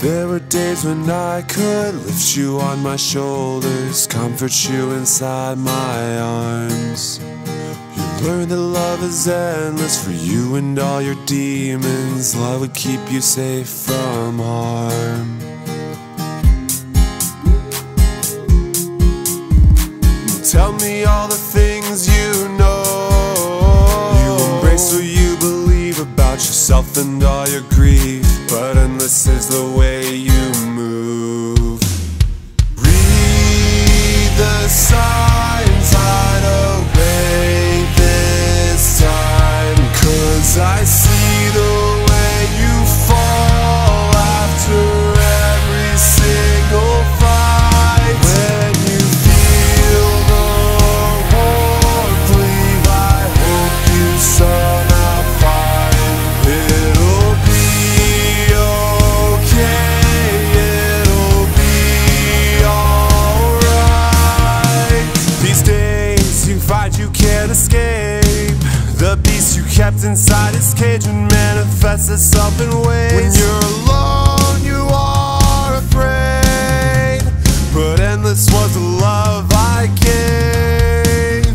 There were days when I could lift you on my shoulders, comfort you inside my arms. You learned that love is endless for you and all your demons. Love would keep you safe from harm. Tell me all the things you know. You embrace what you believe about yourself and all your grief, but endless is the way you move. Read the signs, hide away this time, 'cause I see the way you fall after every single fight. When you feel the warmth leave, I hope you somehow find it'll be okay, it'll be alright. These days you find you can't escape. The beast you kept inside its cage and manifests itself in ways. When you're alone you are afraid, but endless was the love I gave.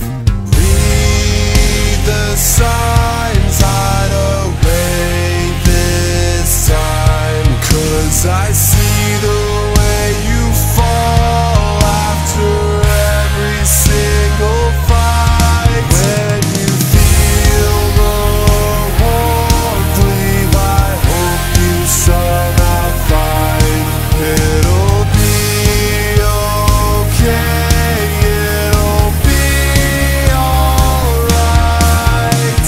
Read the signs, hide away this time, 'cause I see the way you fall after every single fight. When you feel the warmth leave, I hope you somehow find it'll be okay, it'll be alright.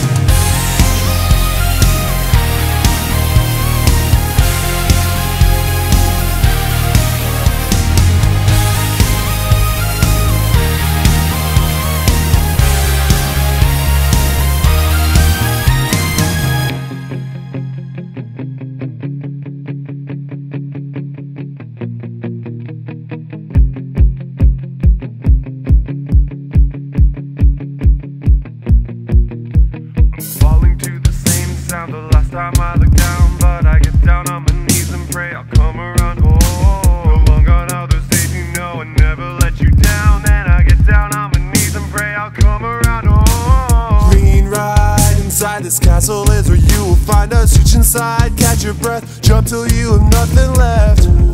Falling to the same sound the last time I look down, but I get down on my knees and pray I'll come around home. No long on all those days you know I never let you down. Then I get down on my knees and pray I'll come around home. Lean right inside this castle is where you will find us. Reach inside, catch your breath, jump till you have nothing left.